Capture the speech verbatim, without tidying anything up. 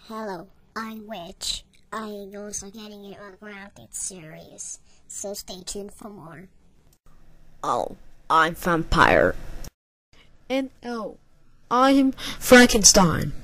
Hello, I'm Witch. I'm also getting it on Grounded series, so stay tuned for more. Oh, I'm Vampire. And oh, I'm Frankenstein.